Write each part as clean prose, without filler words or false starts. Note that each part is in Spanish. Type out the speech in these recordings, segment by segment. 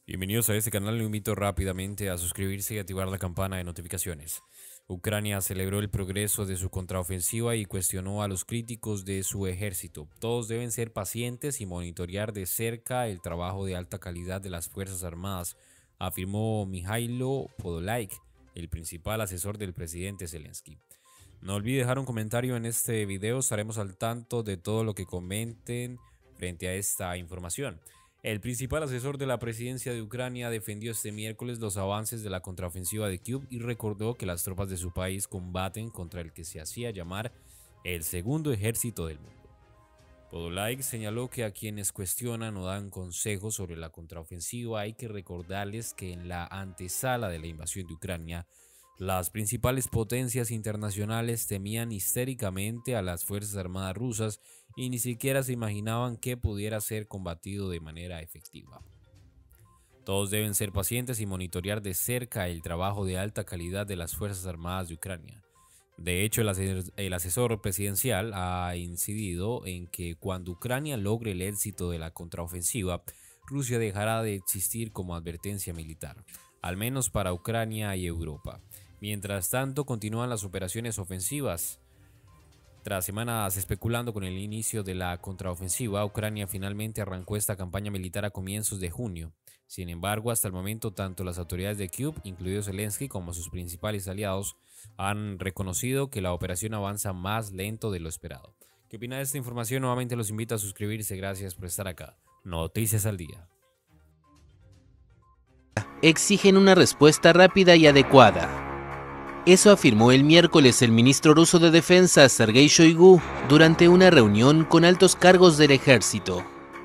Bienvenidos a este canal, lo invito rápidamente a suscribirse y activar la campana de notificaciones. Ucrania celebró el progreso de su contraofensiva y cuestionó a los críticos de su ejército. Todos deben ser pacientes y monitorear de cerca el trabajo de alta calidad de las Fuerzas Armadas, afirmó Mijailo Podolyak, el principal asesor del presidente Zelensky. No olvide dejar un comentario en este video, estaremos al tanto de todo lo que comenten frente a esta información. El principal asesor de la presidencia de Ucrania defendió este miércoles los avances de la contraofensiva de Kyiv y recordó que las tropas de su país combaten contra el que se hacía llamar el segundo ejército del mundo. Podolyak señaló que a quienes cuestionan o dan consejos sobre la contraofensiva hay que recordarles que en la antesala de la invasión de Ucrania, las principales potencias internacionales temían histéricamente a las Fuerzas Armadas rusas y ni siquiera se imaginaban que pudiera ser combatido de manera efectiva. Todos deben ser pacientes y monitorear de cerca el trabajo de alta calidad de las Fuerzas Armadas de Ucrania. De hecho, el asesor presidencial ha incidido en que cuando Ucrania logre el éxito de la contraofensiva, Rusia dejará de existir como advertencia militar, al menos para Ucrania y Europa. Mientras tanto, continúan las operaciones ofensivas. Tras semanas especulando con el inicio de la contraofensiva, Ucrania finalmente arrancó esta campaña militar a comienzos de junio. Sin embargo, hasta el momento, tanto las autoridades de Kyiv, incluido Zelensky, como sus principales aliados, han reconocido que la operación avanza más lento de lo esperado. ¿Qué opina de esta información? Nuevamente los invito a suscribirse. Gracias por estar acá. Noticias al día. Exigen una respuesta rápida y adecuada. Eso afirmó el miércoles el ministro ruso de Defensa, Sergei Shoigu, durante una reunión con altos cargos del ejército.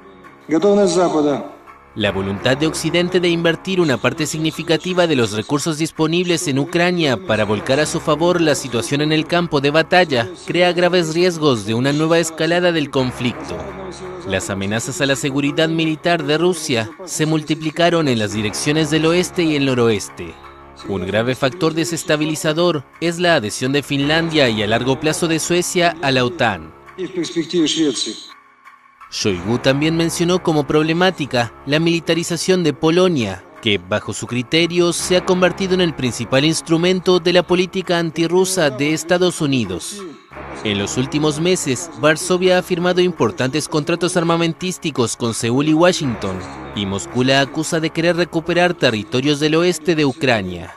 La voluntad de Occidente de invertir una parte significativa de los recursos disponibles en Ucrania para volcar a su favor la situación en el campo de batalla crea graves riesgos de una nueva escalada del conflicto. Las amenazas a la seguridad militar de Rusia se multiplicaron en las direcciones del oeste y el noroeste. Un grave factor desestabilizador es la adhesión de Finlandia y a largo plazo de Suecia a la OTAN. Shoigu también mencionó como problemática la militarización de Polonia, que, bajo su criterio, se ha convertido en el principal instrumento de la política antirrusa de Estados Unidos. En los últimos meses, Varsovia ha firmado importantes contratos armamentísticos con Seúl y Washington, y Moscú la acusa de querer recuperar territorios del oeste de Ucrania.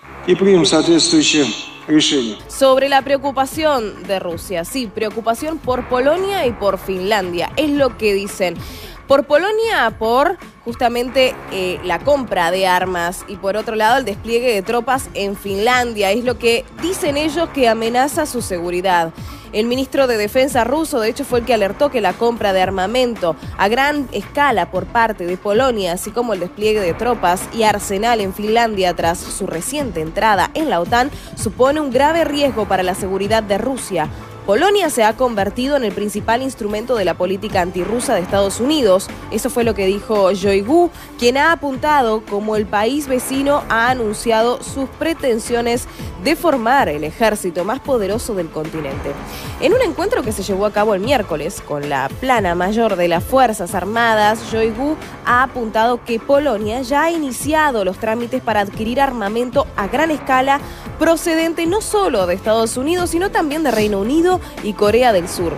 Sobre la preocupación de Rusia, sí, preocupación por Polonia y por Finlandia, es lo que dicen. Por Polonia, por justamente la compra de armas y por otro lado el despliegue de tropas en Finlandia, es lo que dicen ellos que amenaza su seguridad. El ministro de Defensa ruso, de hecho, fue el que alertó que la compra de armamento a gran escala por parte de Polonia, así como el despliegue de tropas y arsenal en Finlandia tras su reciente entrada en la OTAN, supone un grave riesgo para la seguridad de Rusia. Polonia se ha convertido en el principal instrumento de la política antirrusa de Estados Unidos. Eso fue lo que dijo Shoigu, quien ha apuntado como el país vecino ha anunciado sus pretensiones de formar el ejército más poderoso del continente. En un encuentro que se llevó a cabo el miércoles con la plana mayor de las Fuerzas Armadas, Shoigu ha apuntado que Polonia ya ha iniciado los trámites para adquirir armamento a gran escala procedente no solo de Estados Unidos, sino también de Reino Unido y Corea del Sur.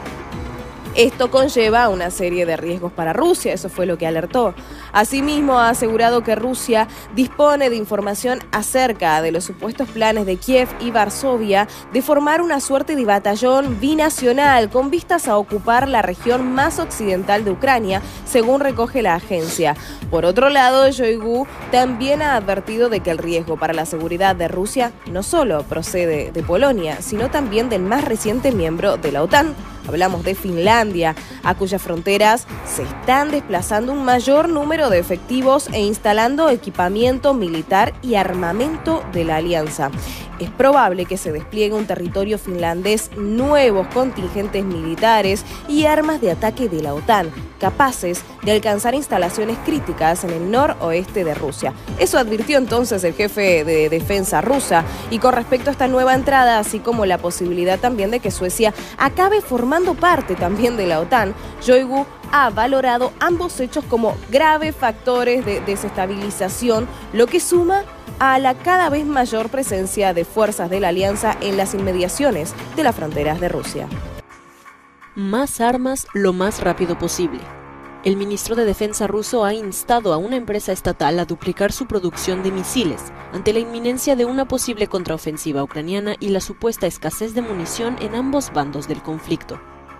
Esto conlleva una serie de riesgos para Rusia, eso fue lo que alertó. Asimismo, ha asegurado que Rusia dispone de información acerca de los supuestos planes de Kiev y Varsovia de formar una suerte de batallón binacional con vistas a ocupar la región más occidental de Ucrania, según recoge la agencia. Por otro lado, Shoigu también ha advertido de que el riesgo para la seguridad de Rusia no solo procede de Polonia, sino también del más reciente miembro de la OTAN. Hablamos de Finlandia, a cuyas fronteras se están desplazando un mayor número de efectivos e instalando equipamiento militar y armamento de la alianza. Es probable que se despliegue un territorio finlandés nuevos contingentes militares y armas de ataque de la OTAN, capaces de alcanzar instalaciones críticas en el noroeste de Rusia. Eso advirtió entonces el jefe de defensa rusa. Y con respecto a esta nueva entrada, así como la posibilidad también de que Suecia acabe formando parte también de la OTAN, Shoigu ha valorado ambos hechos como graves factores de desestabilización, lo que suma a la cada vez mayor presencia de fuerzas de la alianza en las inmediaciones de las fronteras de Rusia. Más armas lo más rápido posible. El ministro de Defensa ruso ha instado a una empresa estatal a duplicar su producción de misiles ante la inminencia de una posible contraofensiva ucraniana y la supuesta escasez de munición en ambos bandos del conflicto.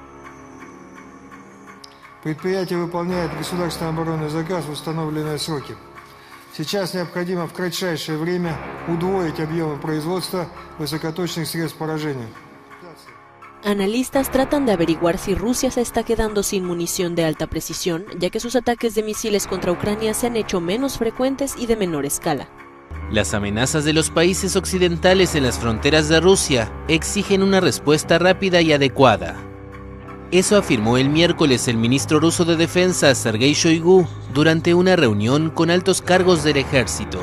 Предприятие выполняет государственный оборонный заказ в установленные сроки. Сейчас необходимо в кратчайшее время удвоить объемы производства высокоточных средств поражения. Analistas tratan de averiguar si Rusia se está quedando sin munición de alta precisión, ya que sus ataques de misiles contra Ucrania se han hecho menos frecuentes y de menor escala. Las amenazas de los países occidentales en las fronteras de Rusia exigen una respuesta rápida y adecuada. Eso afirmó el miércoles el ministro ruso de Defensa, Sergei Shoigu, durante una reunión con altos cargos del ejército.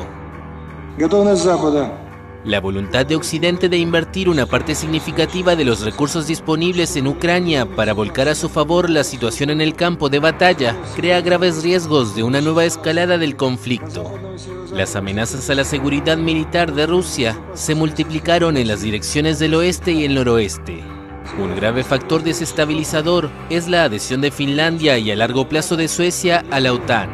La voluntad de Occidente de invertir una parte significativa de los recursos disponibles en Ucrania para volcar a su favor la situación en el campo de batalla crea graves riesgos de una nueva escalada del conflicto. Las amenazas a la seguridad militar de Rusia se multiplicaron en las direcciones del oeste y el noroeste. Un grave factor desestabilizador es la adhesión de Finlandia y a largo plazo de Suecia a la OTAN.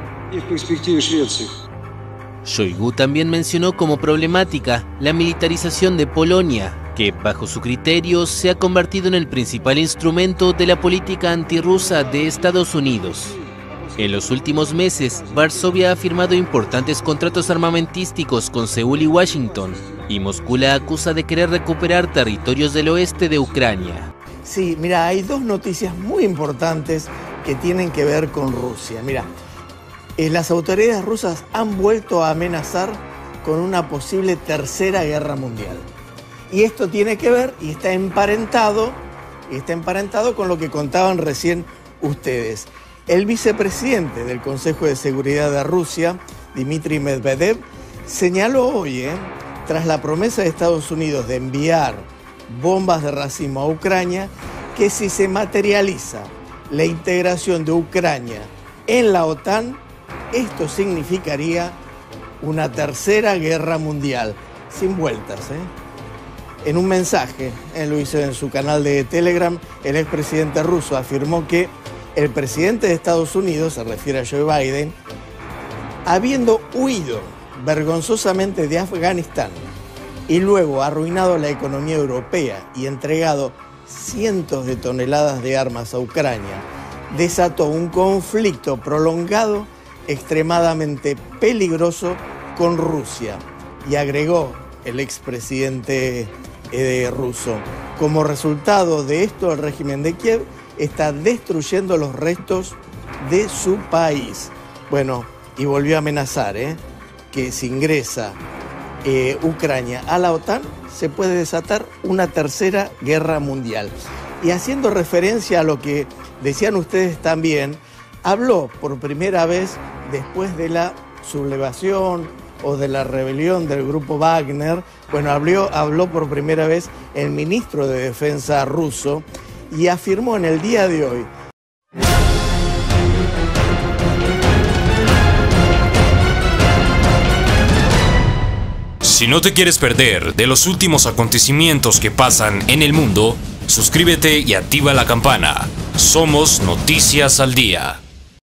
Shoigu también mencionó como problemática la militarización de Polonia, que bajo su criterio se ha convertido en el principal instrumento de la política antirrusa de Estados Unidos. En los últimos meses, Varsovia ha firmado importantes contratos armamentísticos con Seúl y Washington, y Moscú la acusa de querer recuperar territorios del oeste de Ucrania. Sí, mira, hay dos noticias muy importantes que tienen que ver con Rusia. Mira, las autoridades rusas han vuelto a amenazar con una posible tercera guerra mundial. Y esto tiene que ver y está emparentado con lo que contaban recién ustedes. El vicepresidente del Consejo de Seguridad de Rusia, Dmitry Medvedev, señaló hoy, tras la promesa de Estados Unidos de enviar bombas de racimo a Ucrania, que si se materializa la integración de Ucrania en la OTAN, esto significaría una tercera guerra mundial, sin vueltas. En un mensaje, lo hizo en su canal de Telegram, el expresidente ruso afirmó que el presidente de Estados Unidos, se refiere a Joe Biden, habiendo huido vergonzosamente de Afganistán y luego arruinado la economía europea y entregado cientos de toneladas de armas a Ucrania, desató un conflicto prolongado extremadamente peligroso con Rusia. Y agregó el expresidente ruso, como resultado de esto el régimen de Kiev está destruyendo los restos de su país. Bueno, y volvió a amenazar que si ingresa Ucrania a la OTAN se puede desatar una tercera guerra mundial. Y haciendo referencia a lo que decían ustedes también, habló por primera vez después de la sublevación o de la rebelión del grupo Wagner. Bueno, habló por primera vez el ministro de Defensa ruso y afirmó en el día de hoy: si no te quieres perder de los últimos acontecimientos que pasan en el mundo, suscríbete y activa la campana. Somos Noticias al Día.